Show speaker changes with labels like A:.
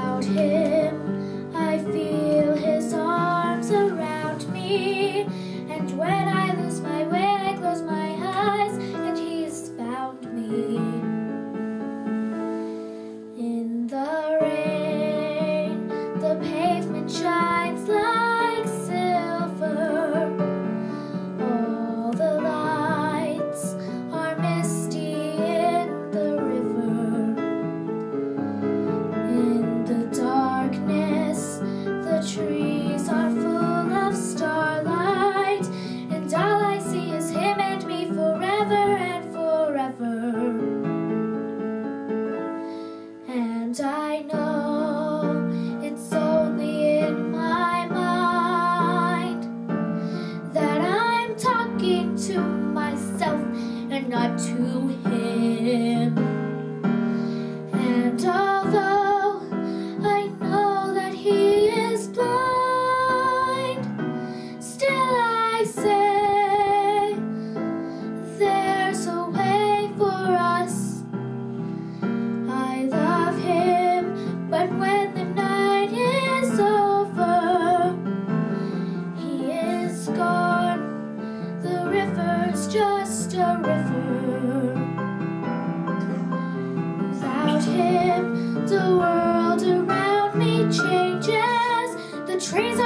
A: Without him, I feel his arms around me, and when I lose my way, I close my eyes, and he's found me. In the rain, the pavement shines like silver. All the lights are misty in the river. In the darkness, the trees are full of starlight, and all I see is him and me forever and forever. And I know it's only in my mind that I'm talking to myself and not to him. And although I know that he is blind, still I say there's a way for us. I love him, but when the night is over, he is gone. The river's just a river. Without him, the world around me changes. The trees